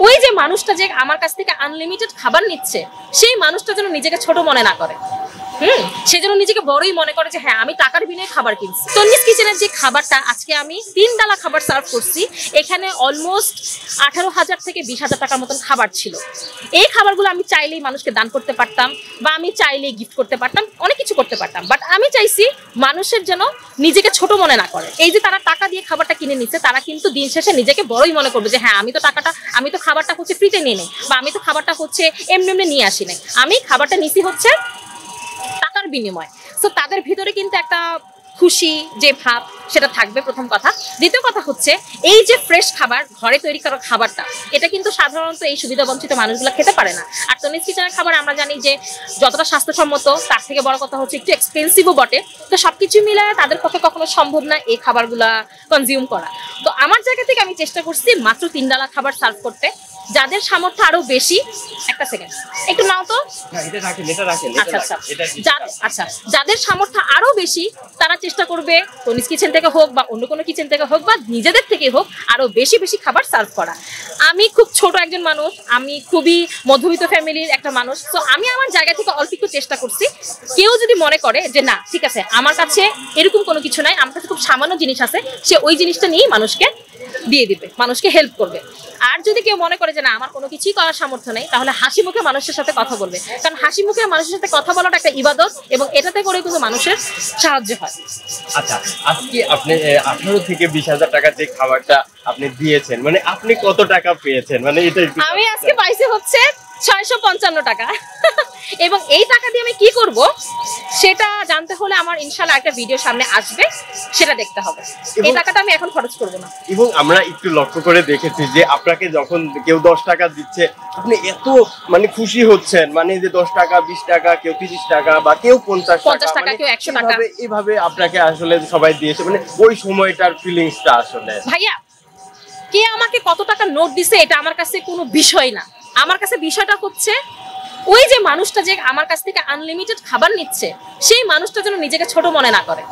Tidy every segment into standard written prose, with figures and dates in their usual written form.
ওই যে মানুষটা যে আমার কাছ থেকে আনলিমিটেড খাবার নিচ্ছে সেই মানুষটা যেন নিজেকে ছোট মনে না করে। সেজন্য নিজেকে বড়ই মনে করে যে হ্যাঁ আমি টাকার বিনিময়ে খাবার কিনছি। তন্নিস কিচেনের যে খাবারটা আজকে আমি 3 ডালা খাবার সার্ভ করছি, এখানে অলমোস্ট 18,000 থেকে 20,000 টাকার মতন খাবার ছিল। এই খাবারগুলো আমি চাইলেই মানুষকে দান করতে পারতাম বা আমি চাইলেই গিফট করতে পারতাম, অনেক কিছু করতে পারতাম, বাট আমি চাইছি মানুষের যেন নিজেকে ছোট মনে না করে। এই যে তারা টাকা দিয়ে খাবারটা কিনে নিচ্ছে, তারা কিন্তু দিন শেষে নিজেকে বড়ই মনে করবে যে হ্যাঁ আমি তো খাবারটা হচ্ছে ফ্রিতে নিয়ে নেই, বা আমি তো খাবারটা হচ্ছে এমনি এমনি নিয়ে আসি নাই, আমি খাবারটা নিছি হচ্ছে টাকার বিনিময়। সো তাদের ভিতরে কিন্তু একটা খুশি যে ভাব সেটা থাকবে, প্রথম কথা। দ্বিতীয় কথা হচ্ছে এই যে ফ্রেশ খাবার, ঘরে তৈরি করা খাবারটা, এটা কিন্তু সাধারণত এই সুবিধা বঞ্চিত মানুষগুলো খেতে পারে না। আর তন্নিস কিচেনের খাবার আমরা জানি যে যতটা স্বাস্থ্যসম্মত, তার থেকে বড় কথা হচ্ছে একটু এক্সপেন্সিভও বটে। তো সবকিছু মিলে তাদের পক্ষে কখনো সম্ভব না এই খাবারগুলা কনজিউম করা। তো আমার জায়গা থেকে আমি চেষ্টা করছি মাত্র 3 ডালা খাবার সার্ভ করতে। যাদের সামর্থ্য আরো বেশি, একটা সেকেন্ড একটু নাও তো, আচ্ছা, যাদের সামর্থ্য আরো বেশি তারা চেষ্টা করবে তন্নিস কিচেন থেকে হোক বা অন্য কোনো কিচেন থেকে হোক বা নিজেদের থেকে হোক আরো বেশি বেশি খাবার সার্ভ করা। আমি খুব ছোট একজন মানুষ, আমি খুবই মধ্যবিত্ত ফ্যামিলির একটা মানুষ, তো আমি আমার জায়গা থেকে অল্প একটু চেষ্টা করছি। কেউ যদি মনে করে যে না ঠিক আছে আমার কাছে এরকম কোনো কিছু নাই, আমার কাছে খুব সামান্য জিনিস আছে, সে ওই জিনিসটা নিয়ে মানুষকে দিয়ে দিবে, মানুষকে হেল্প করবে। আর যদি কেউ মনে করে যে না আমার কোনো কিছুই করার সামর্থ্য নেই, তাহলে হাসি মুখে মানুষের সাথে কথা বলবে, কারণ হাসি মুখে মানুষের সাথে কথা বলাটা একটা ইবাদত এবং এটাতে করে কিন্তু মানুষের সাহায্য হয়। আচ্ছা, আজকে আপনি 18 থেকে 20,000 টাকা যে খাবারটা আপনি দিয়েছেন, মানে আপনি কত টাকা পেয়েছেন? মানে এটা আমি আজকে পাইছি হচ্ছে 655 টাকা। এবং এই টাকা দিয়ে আমি কি করব সেটা জানতে হলে আমার ইনশাআল্লাহ একটা ভিডিও সামনে আসবে, সেটা দেখতে হবে। এই টাকাটা আমি এখন খরচ করব না। এবং আমরা একটু লক্ষ্য করে দেখেছি যে আপনাকে যখন কেউ 10 টাকা দিচ্ছে আপনি এত মানে খুশি হচ্ছেন, মানে যে 10 টাকা 20 টাকা, কেউ 30 টাকা বা কেউ 50 টাকা, কেউ 100 টাকা, এইভাবে আপনাকে আসলে সবাই দিয়েছে, মানে ওই সময়টার ফিলিংসটা আসলে। ভাইয়া কে আমাকে কত টাকা নোট দিছে এটা আমার কাছে কোনো বিষয় না। আমার কাছে বিষয়টা হচ্ছে ওই যে মানুষটা যে আমার কাছ থেকে আনলিমিটেড খাবার নিচ্ছে সেই মানুষটা যেন নিজেকে ছোট মনে না করে।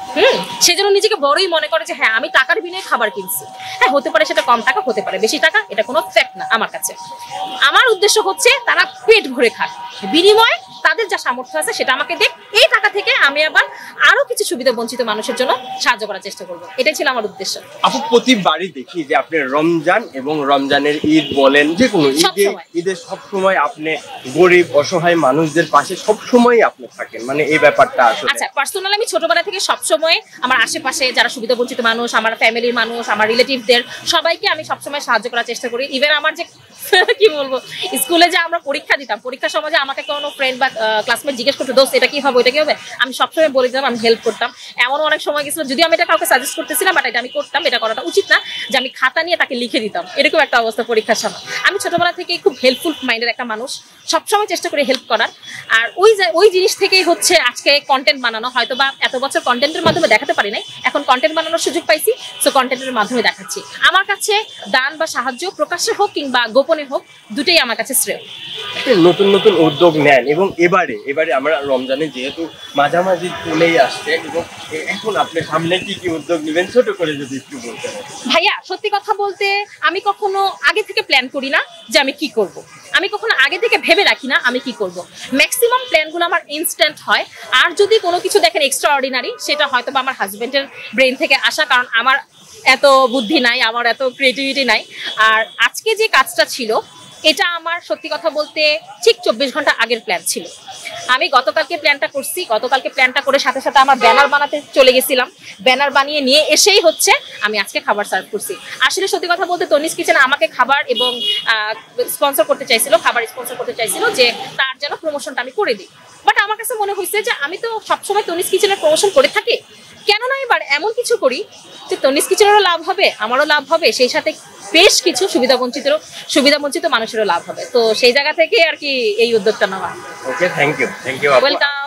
সেজন্য নিজেকে বড়ই মনে করে যে হ্যাঁ আমি টাকার বিনিময়ে খাবার কিনছি। হ্যাঁ হতে পারে সেটা কম টাকা, হতে পারে বেশি টাকা, এটা কোনো ফ্যাক্ট না আমার কাছে। আমার উদ্দেশ্য হচ্ছে তারা পেট ভরে খাক, বিনিময়ে তাদের যা সামর্থ্য আছে সেটা আমাকে দেখ, এই টাকা থেকে আমি আবার আরো কিছু সুবিধা বঞ্চিত মানুষের জন্য সাহায্য করার চেষ্টা করবো, এটাই ছিল আমার উদ্দেশ্য। আপু প্রতিবারই দেখি যে আপনি রমজান এবং রমজানের ঈদ বলেন, যে কোনো ঈদে সবসময় আপনি গরিব অসহায় মানুষদের পাশে সবসময় আপনি থাকেন, মানে এই ব্যাপারটা আসলে। আচ্ছা, পার্সোনালি আমি ছোটবেলা থেকে সবসময় আমার আশেপাশে যারা সুবিধা বঞ্চিত মানুষ, আমার ফ্যামিলির মানুষ, আমার রিলেটিভদের সবাইকে আমি সবসময় সাহায্য করার চেষ্টা করি। ইভেন আমার যে কি বলবো, স্কুলে যে আমরা পরীক্ষা দিতাম, পরীক্ষার সময় যে আমাকে কোনো ফ্রেন্ড বা ক্লাসমেট জিজ্ঞেস করতো দোস্ত এটা কি হবে ওইটা কি হবে, আমি সবসময় বলে দিতাম, আমি হেল্প করতাম। এমনও অনেক সময় গেছিল যদি আমি এটা কাউকে সাজেস্ট করতেছিলাম, বাট এটা আমি করতাম, এটা করাটা উচিত না, যে আমি খাতা নিয়ে তাকে লিখে দিতাম, এরকম একটা অবস্থা পরীক্ষার সময়। আমি ছোটবেলা থেকেই খুব হেল্পফুল মাইন্ডের একটা মানুষ, সবসময় চেষ্টা করি হেল্প করার। আর ওই জিনিস থেকেই হচ্ছে আজকে কন্টেন্ট বানানো। হয়তো বা এত বছর কন্টেন্টের মাধ্যমে দেখাতে পারি নাই, এখন কন্টেন্ট বানানোর সুযোগ পাইছি, সো কন্টেন্টের মাধ্যমে দেখাচ্ছি। আমার কাছে দান বা সাহায্য প্রকাশ্যে হোক কিংবা গোপনে হোক, দুটোই আমার কাছে শ্রেয়। নতুন নতুন উদ্যোগ নেন এবং এবারে আমরা রমজানে যেহেতু মাঝামাঝি চলেই আসছে, এবং এখন আপনি সামনে কি কি উদ্যোগ নেবেন ছোট করে যদি একটু বলতেন। ভাইয়া সত্যি কথা বলতে আমি কখনো আগে থেকে প্ল্যান করি না যে আমি কি করব, আমি কখনো আগে থেকে ভেবে রাখি না আমি কি করব। ম্যাক্সিমাম প্ল্যানগুলো আমার ইনস্ট্যান্ট হয়। আর যদি কোনো কিছু দেখেন এক্সট্রা অর্ডিনারি, সেটা হয়তো বা আমার হাজবেন্ডের ব্রেন থেকে আসা, কারণ আমার এত বুদ্ধি নাই, আমার এত ক্রিয়েটিভিটি নাই। আর আজকে যে কাজটা ছিল এটা আমার সত্যি কথা বলতে ঠিক 24 ঘন্টা আগের প্ল্যান ছিল। আমি গতকালকে প্ল্যানটা করছি, গতকালকে প্ল্যানটা করে সাথে সাথে আমার ব্যানার বানাতে চলে গেছিলাম, ব্যানার বানিয়ে নিয়ে এসেই হচ্ছে আমি আজকে খাবার সার্ভ করছি। আসলে সত্যি কথা বলতে তন্নিস কিচেন আমাকে খাবার এবং স্পন্সর করতে চাইছিল, খাবার স্পন্সর করতে চাইছিল, যে তার যেন প্রমোশনটা আমি করে দিই। বাট আমার কাছে মনে হয়েছে যে আমি তো সবসময় তন্নিস কিচেনের প্রমোশন করে থাকি, কেন না এবার এমন কিছু করি যে তন্নিস কিচেনেরও লাভ হবে, আমারও লাভ হবে, সেই সাথে বেশ কিছু সুবিধা বঞ্চিত মানুষেরও লাভ হবে। তো সেই জায়গা থেকে আর কি এই উদ্যোগটা নেওয়া। Okay, thank you. ওয়েলকাম।